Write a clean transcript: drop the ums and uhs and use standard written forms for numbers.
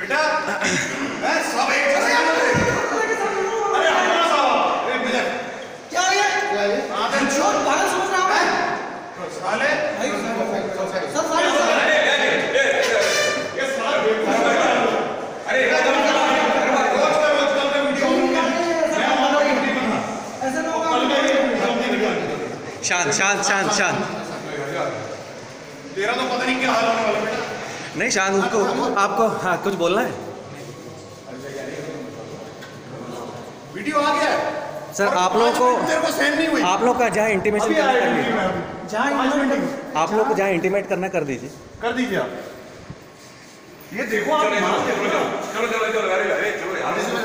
बेटा मैं सब एक जैसे अरे हमारा साहब एक मिनट क्या है आधे छोड़ पागल समझ रहा हूं मैं साले सब साले ये साला अरे ऐसा ना होगा शांत शांत शांत शांत। तेरा तो पता नहीं क्या हाल होने वाला बेटा। नहीं शांत, उसको आपको हाँ कुछ बोलना है वीडियो आ गया है सर। आप लोगों को तेरे को सेंड नहीं हुई। आप लोग का जहाँ इंटीमेशन करना कर लीजिए। जहां आप लोग को जहाँ इंटीमेट करना कर दीजिए। कर दीजिए आप। ये देखो आप चलो चलो चलो चलो चलो चलो